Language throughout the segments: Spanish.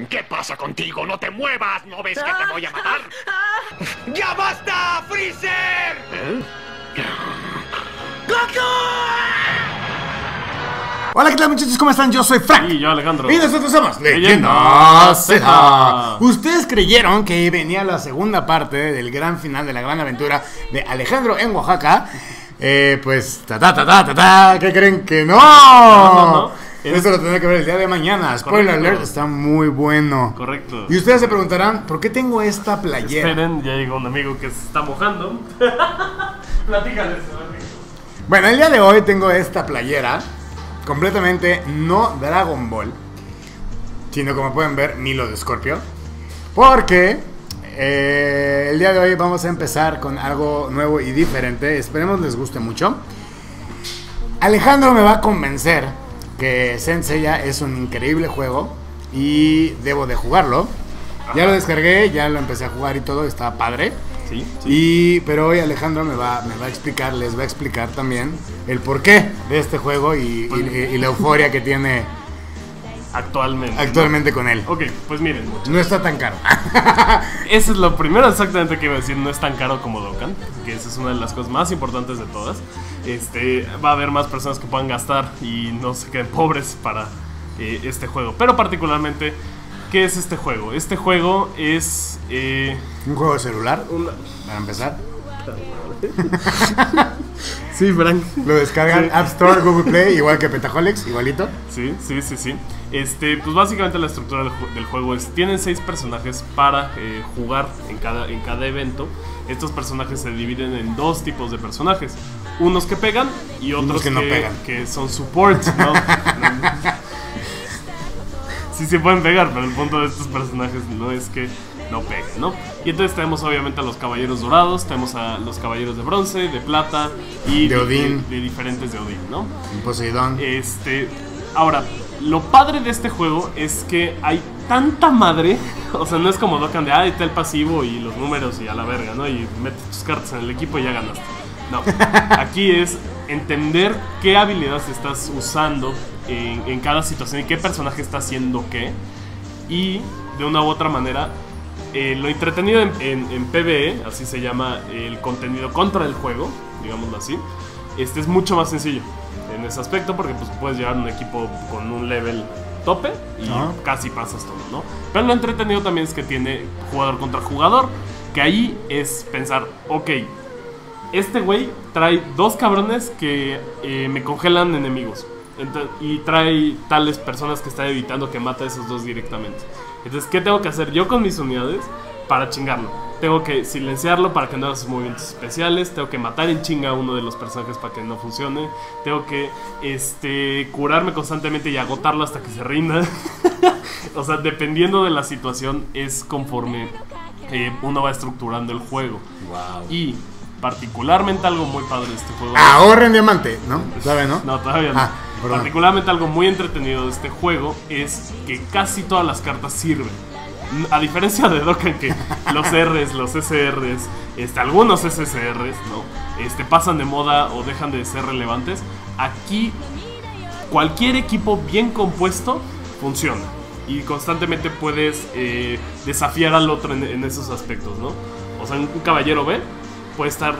¿Qué pasa contigo? ¡No te muevas! ¿No ves que te voy a matar? ¡Ya basta, Freezer! ¡Goku! Hola, ¿qué tal, muchachos? ¿Cómo están? Yo soy Frank. Y yo, Alejandro. Y nosotros somos Leyenda Z. Ustedes creyeron que venía la segunda parte del gran final de la gran aventura de Alejandro en Oaxaca. Pues, ¿qué creen que no? No. Esto lo tendré que ver el día de mañana. Spoiler alert, está muy bueno. Correcto. Y ustedes se preguntarán, ¿por qué tengo esta playera? Esperen, ya llegó un amigo que se está mojando. Platícales. Bueno, el día de hoy tengo esta playera completamente no Dragon Ball, sino, como pueden ver, Milo de Scorpio. Porque el día de hoy vamos a empezar con algo nuevo y diferente. Esperemos les guste mucho. Alejandro me va a convencer que Saint Seiya es un increíble juego y debo de jugarlo. Ya lo descargué, ya lo empecé a jugar y todo, está padre. Sí. Pero hoy Alejandro me va a explicar, les va a explicar también el porqué de este juego y la euforia que tiene actualmente con él. Ok, pues miren, no está tan caro. Eso es lo primero exactamente que iba a decir. No es tan caro como Dokkan, que esa es una de las cosas más importantes de todas. Va a haber más personas que puedan gastar y no se queden pobres para este juego. Pero particularmente, ¿qué es este juego? Este juego es un juego de celular, para empezar. Sí, Frank. Lo descargan, sí. App Store, Google Play, igual que Petaholics, igualito. Sí. Pues básicamente la estructura del juego es: tienen 6 personajes para jugar en cada evento. Estos personajes se dividen en 2 tipos de personajes: unos que pegan y otros que no pegan, que son support, ¿no? Sí se pueden pegar, pero el punto de estos personajes no es que no peguen, ¿no? Y entonces tenemos obviamente a los caballeros dorados, tenemos a los caballeros de bronce, de plata y de Odín, de diferentes de Odín, ¿no? Poseidón. Ahora, lo padre de este juego es que hay tanta madre. O sea, no es como Dokkan de está el pasivo y los números y a la verga, ¿no? Y metes tus cartas en el equipo y ya ganaste. No, aquí es entender qué habilidades estás usando en cada situación y qué personaje está haciendo qué. Y de una u otra manera, lo entretenido en PvE, así se llama el contenido contra el juego, digámoslo así, es mucho más sencillo en ese aspecto, porque pues puedes llevar un equipo con un level tope y casi pasas todo, ¿no? Pero lo entretenido también es que tiene jugador contra jugador, que ahí es pensar, ok, este güey trae 2 cabrones que me congelan enemigos. Y trae tales personas que está evitando que mate a esos 2 directamente. Entonces, ¿qué tengo que hacer yo con mis unidades para chingarlo? Tengo que silenciarlo para que no haga sus movimientos especiales. Tengo que matar en chinga a uno de los personajes para que no funcione. Tengo que curarme constantemente y agotarlo hasta que se rinda. O sea, dependiendo de la situación es conforme uno va estructurando el juego. Wow. Y particularmente algo muy padre de este juego. Ahorren diamante, ¿no? ¿Todavía no? No, todavía no. Particularmente algo muy entretenido de este juego es que casi todas las cartas sirven. A diferencia de Dokkan, que los R's, los SR's, algunos SSR's, ¿no? Pasan de moda o dejan de ser relevantes. Aquí cualquier equipo bien compuesto funciona. Y constantemente puedes desafiar al otro en esos aspectos, ¿no? O sea, un caballero B puede estar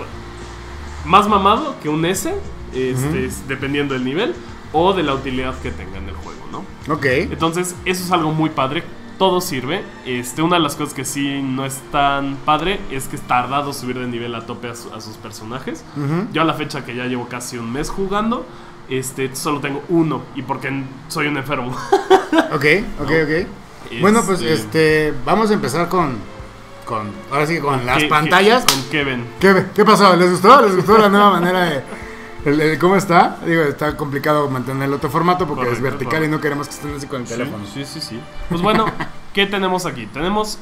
más mamado que un S, dependiendo del nivel o de la utilidad que tenga en el juego, ¿no? Ok. Entonces, eso es algo muy padre. Todo sirve. Una de las cosas que sí no es tan padre es que es tardado subir de nivel a tope a sus personajes. Yo a la fecha que ya llevo casi un mes jugando, solo tengo 1 y porque soy un enfermo. Ok. Bueno, pues vamos a empezar con ahora sí que con las pantallas. Con Kevin. ¿Qué pasó? ¿Les gustó? ¿Les gustó la nueva manera de cómo está? Digo, está complicado mantener el otro formato porque es vertical y no queremos que estén así con el teléfono. Sí. Pues bueno, ¿qué tenemos aquí? Tenemos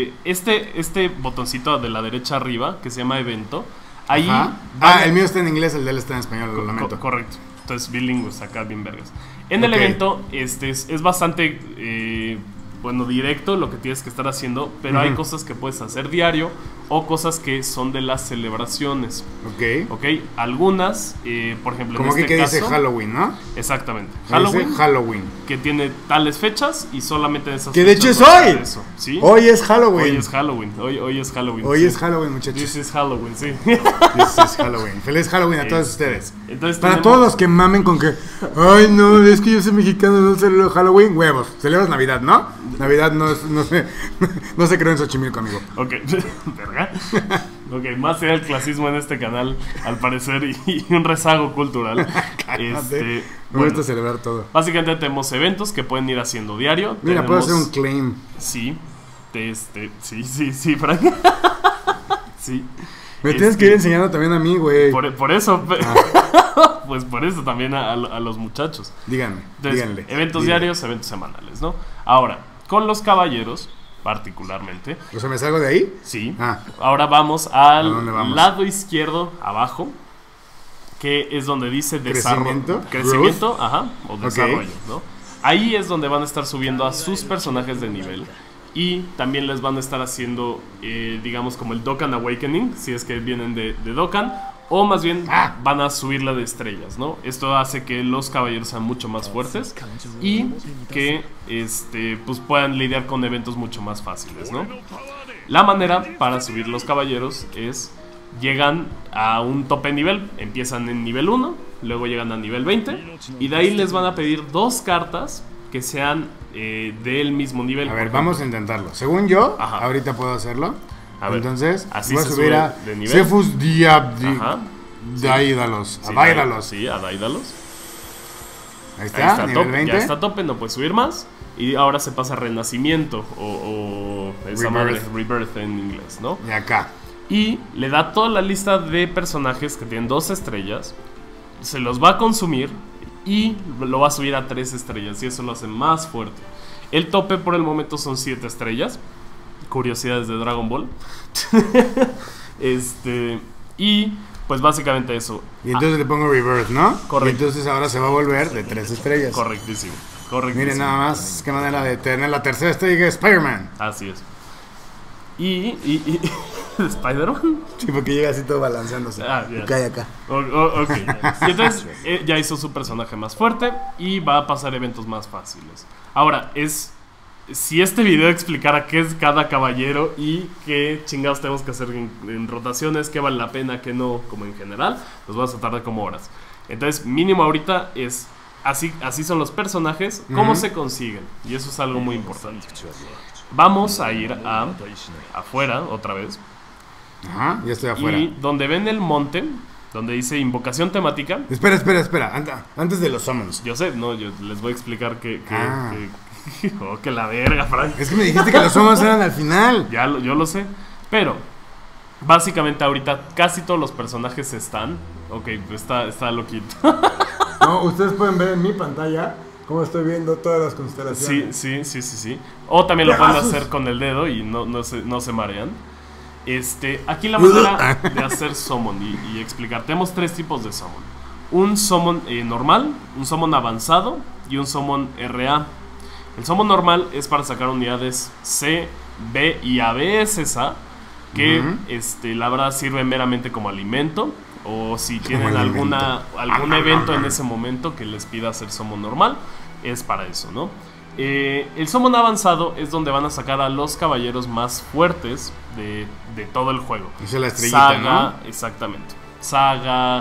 este botoncito de la derecha arriba que se llama evento. Ahí el mío está en inglés, el de él está en español, lo lamento. Correcto. Entonces bilingües acá bien vergas. En el evento es bastante bueno, directo lo que tienes que estar haciendo, pero hay cosas que puedes hacer diario o cosas que son de las celebraciones. Ok, algunas, por ejemplo, como en este que caso, dice Halloween, ¿no? exactamente, Dice Halloween. que tiene tales fechas y solamente en esas Que de hecho fechas es vas a hoy. hacer eso, ¿sí? Hoy es Halloween. Hoy es Halloween, hoy es Halloween. Hoy sí. es Halloween, muchachos. This is Halloween, sí. This is Halloween. Feliz Halloween a todos ustedes. Entonces Para tenemos- todos los que mamen con que, ay no, es que yo soy mexicano, no celebro Halloween, huevos. Celebras Navidad, ¿no? Navidad no se creó en Xochimilco, amigo. Ok, ¿verdad? Ok, más sea el clasismo en este canal, al parecer, y un rezago cultural. Me Bueno, gusta celebrar todo. básicamente tenemos eventos que pueden ir haciendo diario. Mira, puedo hacer Tenemos- un claim. Sí, sí, Frank. Sí. Me tienes que ir enseñando también a mí, güey. Por eso, pues por eso también a los muchachos. Díganme, Entonces, díganle. eventos díganle. diarios, eventos semanales, ¿no? Ahora, con los caballeros, particularmente, O sea, ¿me salgo de ahí? sí. Ah. Ahora vamos ¿A al dónde vamos? lado izquierdo, abajo, que es donde dice ¿Crecimiento? Crecimiento, ajá, o Ok. desarrollo, ¿no? Ahí es donde van a estar subiendo a sus personajes de nivel. Y también les van a estar haciendo, digamos, como el Dokkan Awakening, si es que vienen de Dokkan. O más bien van a subirla de estrellas, ¿no? Esto hace que los caballeros sean mucho más fuertes y que pues puedan lidiar con eventos mucho más fáciles, ¿no? La manera para subir los caballeros es: llegan a un tope nivel, empiezan en nivel 1, luego llegan a nivel 20 y de ahí les van a pedir 2 cartas que sean del mismo nivel. A ver, vamos a intentarlo. Según yo, Ajá. ahorita puedo hacerlo. A ver, Entonces, así voy a se subir sube a de nivel. Cefus Diabdi. Ajá. Daidalos. Sí, A Daidalos. Sí, a Daidalos. Ahí Ahí está, está, nivel top, 20. ya está a tope, no puede subir más. Y ahora se pasa a Renacimiento o esa Rebirth. madre, Rebirth en inglés, ¿no? Y acá. Y le da toda la lista de personajes que tienen 2 estrellas. Se los va a consumir y lo va a subir a 3 estrellas. Y eso lo hace más fuerte. El tope por el momento son 7 estrellas. Curiosidades de Dragon Ball. Y pues básicamente eso. Y entonces le pongo Rebirth, ¿no? Correcto. Y entonces ahora se va a volver de 3 estrellas. Correctísimo. Correctísimo. Miren nada más, qué manera de tener la tercera estrella de Spider-Man. Así es. Y ¿Spider-Man? Sí, porque llega así todo balanceándose. Ah, ya. Acá y acá. Ok. Y entonces ya hizo su personaje más fuerte y va a pasar eventos más fáciles. Ahora, si este video explicara qué es cada caballero y qué chingados tenemos que hacer en rotaciones, qué vale la pena, qué no, como en general, nos vamos a tardar como horas. Entonces, mínimo ahorita es así son los personajes, cómo se consiguen. Y eso es algo muy importante. Vamos a ir afuera otra vez. Ajá, ya estoy afuera. Y donde ven el monte, donde dice invocación temática. Espera. Antes de los summons. Yo sé, no, yo les voy a explicar que oh, que la verga, Frank. Es que me dijiste que los summons eran al final. Yo lo sé. Pero, básicamente ahorita casi todos los personajes están. Ok, está loquito. No, ustedes pueden ver en mi pantalla cómo estoy viendo todas las constelaciones. Sí. O también lo pueden hacer con el dedo y no se marean. Aquí la manera de hacer summon y explicar. Tenemos 3 tipos de summon. Un summon normal, un summon avanzado y un summon RA. El summon normal es para sacar unidades C, B y a veces A, que la verdad sirve meramente como alimento. O si tienen algún evento en ese momento que les pida hacer summon normal, es para eso, ¿no? El summon avanzado es donde van a sacar a los caballeros más fuertes de todo el juego. Esa es la estrellita, Saga, ¿no? exactamente. Saga,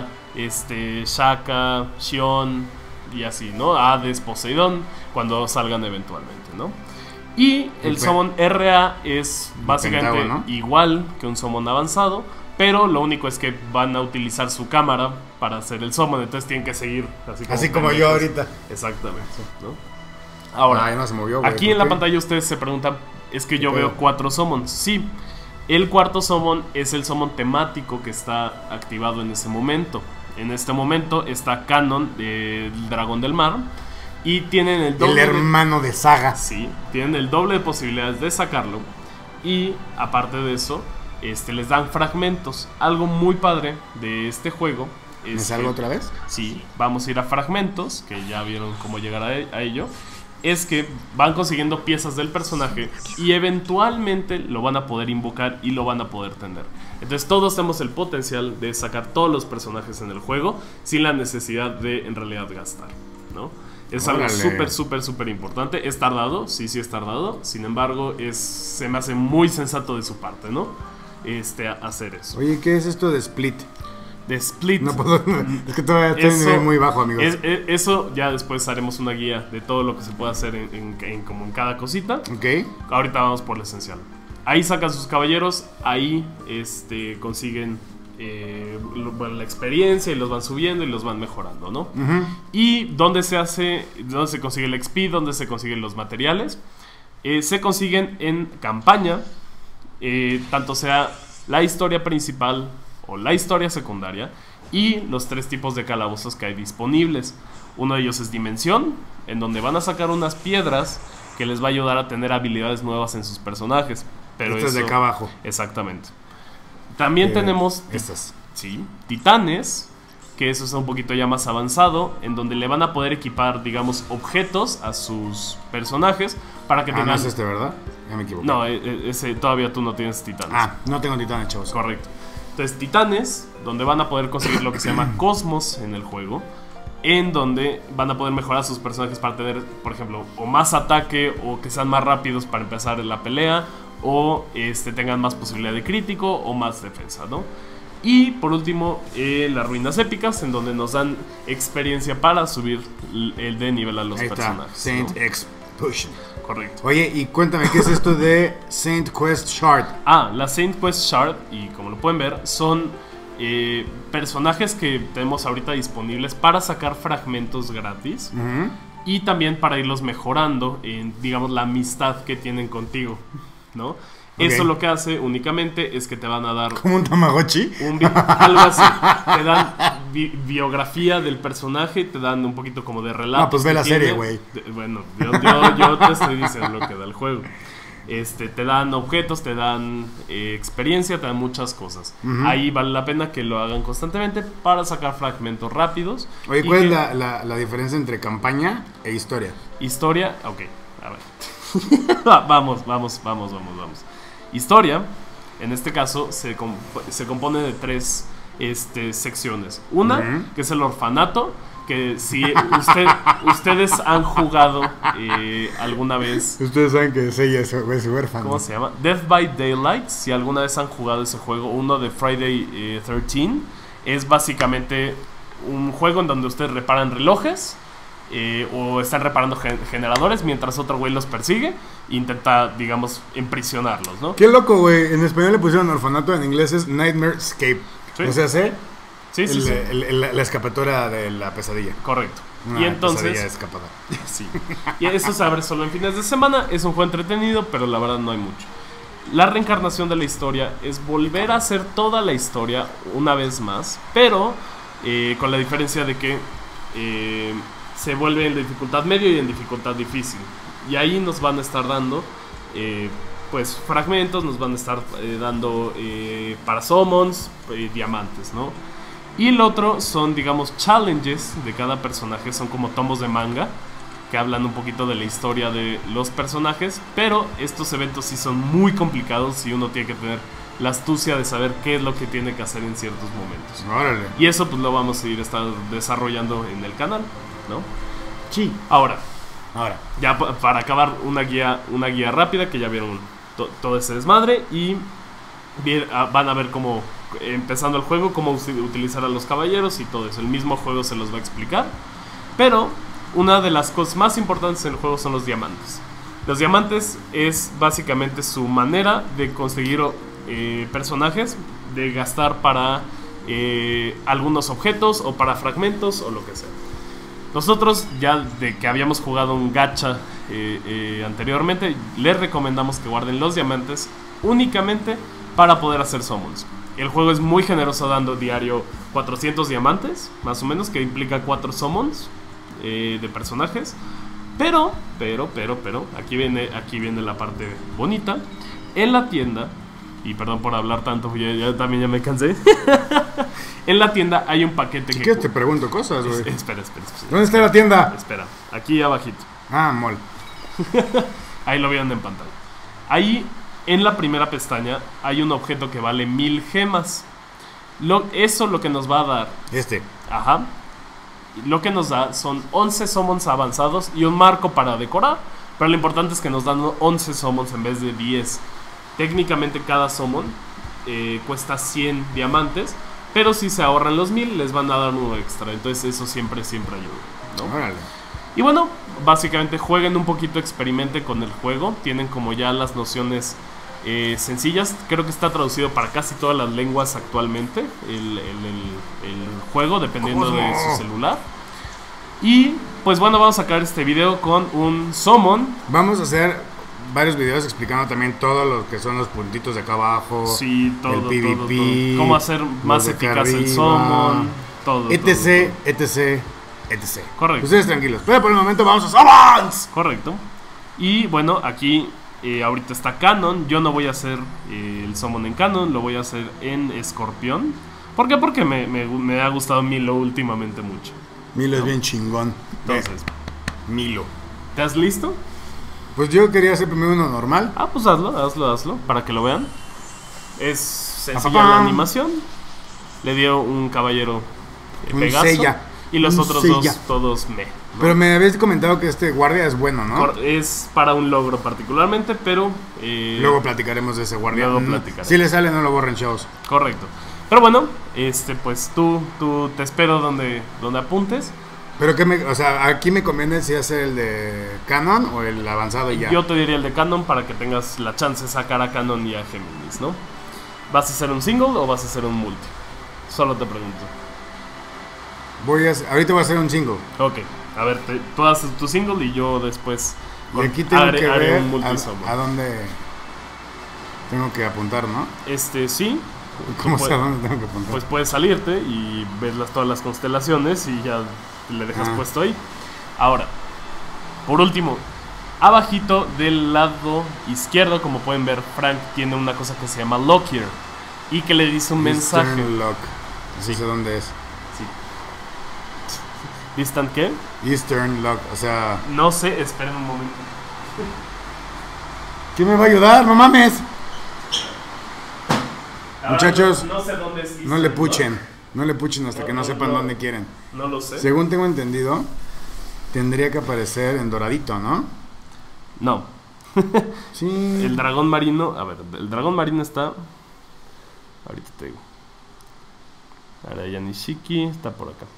Shaka, Shion y así, ¿no? Hades, Poseidón, cuando salgan eventualmente, ¿no? Y el summon RA es básicamente Pentágono, ¿no? igual que un summon avanzado, pero lo único es que van a utilizar su cámara para hacer el summon, entonces tienen que seguir Así como yo ahorita. Exactamente, ¿no? Ahora, Ay, no se movió, güey, aquí ¿por en la qué? pantalla ustedes se preguntan, es que yo ¿Qué veo pedo? 4 summons. Sí, el cuarto summon es el summon temático que está activado en ese momento. En este momento está Canon, el dragón del mar, y tienen el doble El hermano de Saga. Sí, tienen el doble de posibilidades de sacarlo. Y aparte de eso, les dan fragmentos. Algo muy padre de este juego es ¿Me salgo que- otra vez? Sí, vamos a ir a fragmentos, que ya vieron cómo llegar a ello. es que van consiguiendo piezas del personaje y eventualmente lo van a poder invocar y lo van a poder tener. Entonces todos tenemos el potencial de sacar todos los personajes en el juego sin la necesidad de en realidad gastar, ¿no? Es algo súper importante. Es tardado, sí es tardado. Sin embargo, se me hace muy sensato de su parte, ¿no? Hacer eso. Oye, ¿qué es esto de Split? De Split. No puedo, es que todavía estoy en un nivel muy bajo, amigos. Eso ya después haremos una guía de todo lo que se puede hacer como en cada cosita. Ok. Ahorita vamos por lo esencial. Ahí sacan sus caballeros, ahí consiguen la experiencia y los van subiendo y los van mejorando, ¿no? Y dónde se consigue el XP, dónde se consiguen los materiales. Se consiguen en campaña, tanto sea la historia principal o la historia secundaria, y los 3 tipos de calabozos que hay disponibles. Uno de ellos es Dimensión, en donde van a sacar unas piedras que les va a ayudar a tener habilidades nuevas en sus personajes. Pero esto es de acá abajo. Exactamente. También tenemos estas. Sí, Titanes, que eso es un poquito ya más avanzado, en donde le van a poder equipar, digamos, objetos a sus personajes para que tengan... no es ¿verdad? Ya me equivoqué. No, ese todavía tú no tienes Titanes. No tengo Titanes, chavos. Correcto. Entonces, Titanes, donde van a poder conseguir lo que se llama Cosmos en el juego, en donde van a poder mejorar sus personajes para tener, por ejemplo, o más ataque, o que sean más rápidos para empezar la pelea, o tengan más posibilidad de crítico o más defensa, ¿no? Y por último, las ruinas épicas, en donde nos dan experiencia para subir el de nivel a los personajes. Saint ¿no? Explosion. Correcto. Oye, y cuéntame, ¿qué es esto de Saint Quest Shard? La Saint Quest Shard, y como lo pueden ver, son personajes que tenemos ahorita disponibles para sacar fragmentos gratis. Y también para irlos mejorando en, digamos, la amistad que tienen contigo, ¿no? Okay. Eso lo que hace únicamente es que te van a dar... ¿Como un Tamagotchi? Algo así. Te dan biografía del personaje, te dan un poquito como de relato. Pues ve la serie, güey. Bueno, yo te estoy diciendo lo que da el juego. Te dan objetos, te dan experiencia, te dan muchas cosas. Ahí vale la pena que lo hagan constantemente para sacar fragmentos rápidos. Oye, ¿cuál es la diferencia entre campaña e historia? Historia, ok, a ver. Vamos. Historia, en este caso, se compone de 3 secciones. Una, que es el orfanato, que si ustedes han jugado alguna vez... Ustedes saben que Seiya es huérfano. ¿Cómo se llama? Death by Daylight. Si alguna vez han jugado ese juego, uno de Friday 13, es básicamente un juego en donde ustedes reparan relojes o están reparando generadores mientras otro güey los persigue e intenta, digamos, emprisionarlos, ¿no? Qué loco, güey. En español le pusieron orfanato, en inglés es Nightmare Escape. ¿Sí? O sea, ¿sí? Sí. La escapatora de la pesadilla. Correcto. Una y entonces, pesadilla escapada. Sí. Y eso se abre solo en fines de semana. Es un juego entretenido, pero la verdad no hay mucho. La reencarnación de la historia es volver a hacer toda la historia una vez más, pero con la diferencia de que se vuelve en dificultad medio y en dificultad difícil. Y ahí nos van a estar dando pues fragmentos, nos van a estar dando para summons, diamantes, ¿no? Y el otro son, digamos, challenges de cada personaje. Son como tomos de manga que hablan un poquito de la historia de los personajes, pero estos eventos sí son muy complicados y uno tiene que tener la astucia de saber qué es lo que tiene que hacer en ciertos momentos. Órale. Y eso pues lo vamos a ir desarrollando en el canal, ¿no? Sí. Ahora, ya para acabar, una guía rápida, que ya vieron todo ese desmadre, y van a ver cómo, empezando el juego, cómo utilizar a los caballeros y todo eso. El mismo juego se los va a explicar, pero una de las cosas más importantes en el juego son los diamantes. Los diamantes es básicamente su manera de conseguir personajes, de gastar para algunos objetos o para fragmentos o lo que sea. Nosotros, ya de que habíamos jugado un gacha anteriormente, les recomendamos que guarden los diamantes únicamente para poder hacer summons. El juego es muy generoso, dando diario 400 diamantes, más o menos, que implica 4 summons de personajes. Pero, aquí viene la parte bonita. En la tienda, y perdón por hablar tanto, ya me cansé. En la tienda hay un paquete si quieres te pregunto cosas, güey. Espera. ¿Dónde está la tienda? Espera, aquí abajito. Ah, mol. Ahí lo vieron en pantalla. Ahí, en la primera pestaña, hay un objeto que vale 1000 gemas. Eso lo que nos va a dar. Ajá. Lo que nos da son 11 summons avanzados y un marco para decorar. Pero lo importante es que nos dan 11 summons en vez de 10. Técnicamente cada summon cuesta 100 diamantes. Pero si se ahorran los 1000, les van a dar uno extra. Entonces eso siempre ayuda, ¿no? Órale. Y bueno, básicamente jueguen un poquito, experimenten con el juego. Tienen como ya las nociones sencillas. Creo que está traducido para casi todas las lenguas actualmente el juego, dependiendo de su celular. Y pues bueno, vamos a sacar este video con un summon. Vamos a hacer varios videos explicando también todo lo que son los puntitos de acá abajo. Sí, todo, el PvP, todo. Cómo hacer más eficaz el summon, todo. Etc. Correcto. Ustedes tranquilos. Pero por el momento vamos a summons. Correcto. Y bueno, aquí ahorita está Canon. Yo no voy a hacer el summon en Canon, lo voy a hacer en Escorpión. ¿Por qué? Porque me ha gustado Milo últimamente mucho. Milo es bien chingón. Entonces, Milo. ¿te has listo? Pues yo quería hacer primero uno normal. Ah, pues hazlo, para que lo vean. Es sencilla la animación. Le dio un caballero Pegaso. Sella. Y los otros Sella. dos, todos ¿no? Pero me habéis comentado que este guardia es bueno, ¿no? Es para un logro particularmente, pero... luego platicaremos de ese guardia. Luego platicaremos. Si le sale, no lo borren, chavos. Correcto. Pero bueno, pues tú te espero donde apuntes. Pero o sea, aquí me conviene si hacer el de Canon o el avanzado y ya. Yo te diría el de Canon para que tengas la chance de sacar a Canon y a Géminis, ¿no? ¿Vas a hacer un single o vas a hacer un multi? Solo te pregunto. Ahorita voy a hacer un single. Ok, a ver, tú haces tu single y yo después Y aquí tengo que ver un multi-summon. a dónde tengo que apuntar, ¿no? Sí. ¿Cómo sé a dónde tengo que apuntar? Pues puedes salirte y ver todas las constelaciones y ya le dejas puesto ahí. Ahora, por último, abajito del lado izquierdo, como pueden ver, Frank tiene una cosa que se llama Locker y que le dice un mensaje. Eastern Lock. Sí. No sé dónde es. Sí. ¿Distant qué? Eastern Lock, o sea... No sé, esperen un momento. ¿Quién me va a ayudar? ¡No mames! Muchachos, no sé dónde es Eastern no le Lock. puchen. No le puchen hasta que no sepan dónde quieren. No lo sé. Según tengo entendido, tendría que aparecer en doradito, ¿no? No. Sí. El dragón marino, a ver, el dragón marino está... Ahorita te digo. Araya Nishiki está por acá.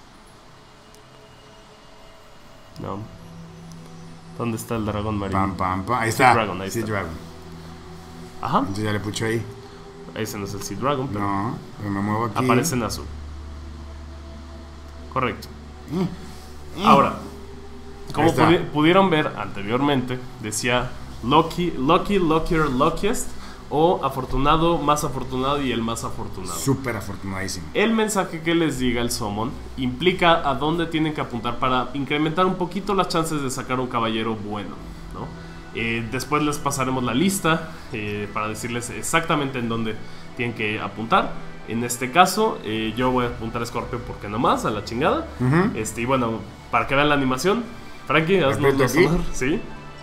No. ¿Dónde está el dragón marino? Pam. Ahí Sea está. Dragon, ahí Sea está. Dragon. Ajá. Entonces ya le pucho ahí. Ese no es el Sea Dragon, pero No, pero me muevo aquí. aparece en azul. Correcto. Ahora, como Ahí está. pudieron ver anteriormente, decía Lucky, Luckier, Luckiest, o afortunado, más afortunado y el más afortunado. Súper afortunadísimo. El mensaje que les diga el summon implica a dónde tienen que apuntar para incrementar un poquito las chances de sacar un caballero bueno, ¿no? Después les pasaremos la lista para decirles exactamente en dónde tienen que apuntar. En este caso, yo voy a apuntar a Scorpio porque nomás, a la chingada. Y bueno, para que vean la animación, Frankie, haznos ¿Aprieto aquí? sonar. Sí.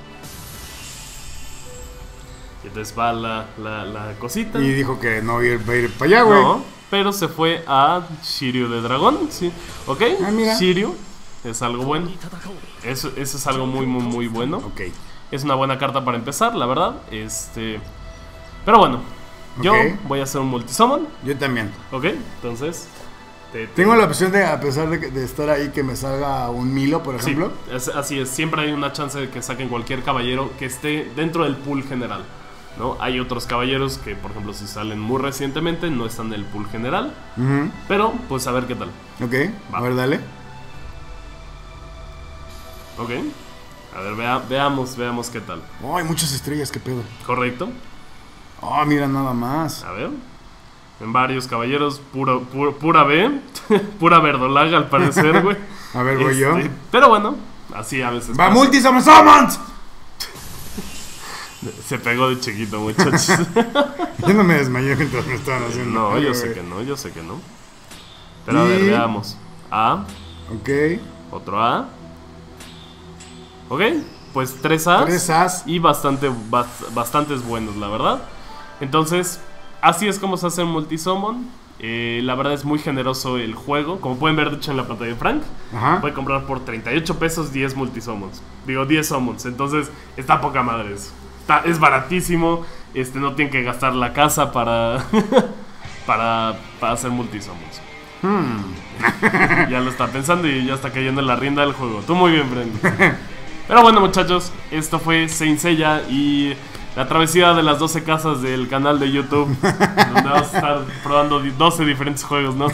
Y entonces va la cosita. Y dijo que no iba a ir para allá, güey. No, pero se fue a Shiryu de dragón, sí. Ok, mira. Shiryu es algo bueno. Eso es algo muy bueno. Ok. Es una buena carta para empezar, la verdad. Pero bueno, yo Ok. voy a hacer un multisummon. Yo también. Ok, entonces. Tengo la opción de, a pesar de estar ahí, que me salga un Milo, por Sí, ejemplo. así es. Siempre hay una chance de que saquen cualquier caballero que esté dentro del pool general, ¿no? Hay otros caballeros que, por ejemplo, si salen muy recientemente, no están en el pool general. Ujú. Pero, pues a ver qué tal. Ok, Va. a ver, dale. Ok. A ver, veamos qué tal. Oh, hay muchas estrellas, qué pedo. ¿Correcto? Oh, mira nada más. A ver. En varios caballeros, pura B. Pura verdolaga al parecer, güey. A ver, voy yo. Pero bueno, así a veces. ¡Va, pasa. multi, somos summons! Se pegó de chiquito, muchachos. Yo no me desmayé mientras me estaban haciendo. No, algo, yo sé güey. que no, yo sé que no. Pero a ver, Y- veamos. A, Ok. otro A. Ok, pues 3 As. 3 As. Y bastantes buenos, la verdad. Entonces, así es como se hace el multisummon. La verdad es muy generoso el juego. Como pueden ver, de hecho, en la pantalla de Frank, puede comprar por 38 pesos 10 multisummons. Digo, 10 summons. Entonces, está poca madre eso. Es baratísimo. No tienen que gastar la casa para para hacer multisummons. Ya lo está pensando y ya está cayendo en la rienda del juego. Tú muy bien, Brendan. Pero bueno, muchachos, esto fue Saint Seiya y la travesía de las 12 casas del canal de YouTube, donde vamos a estar probando 12 diferentes juegos, ¿no?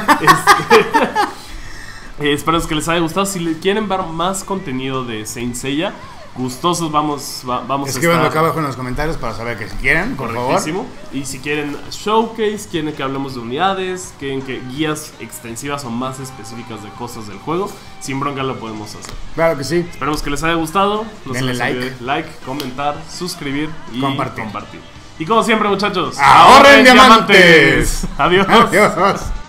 Espero que les haya gustado. Si quieren ver más contenido de Saint Seiya, gustosos vamos a estar. Escríbanlo acá abajo en los comentarios para saber que si quieren, por favor. Y si quieren showcase, quieren que hablemos de unidades, quieren que guías extensivas o más específicas de cosas del juego, sin bronca lo podemos hacer. Claro que sí. Esperemos que les haya gustado. No denle se les olvide like, comentar, suscribir y compartir. Y como siempre, muchachos, ¡ahorren diamantes! Adiós. Adiós.